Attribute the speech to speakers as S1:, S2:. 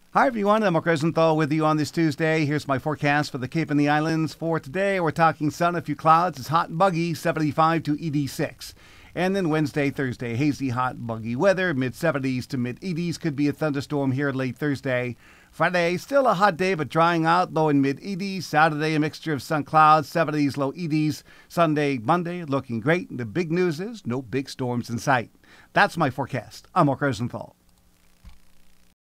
S1: Hi, everyone. I'm Mark Rosenthal with you on this Tuesday. Here's my forecast for the Cape and the Islands. For today, we're talking sun, a few clouds. It's hot and buggy, 75 to 86. And then Wednesday, Thursday, hazy, hot, buggy weather, mid-70s to mid-80s. Could be a thunderstorm here late Thursday. Friday, still a hot day, but drying out, low in mid-80s. Saturday, a mixture of sun clouds, 70s, low 80s. Sunday, Monday, looking great. The big news is no big storms in sight. That's my forecast. I'm Mark Rosenthal.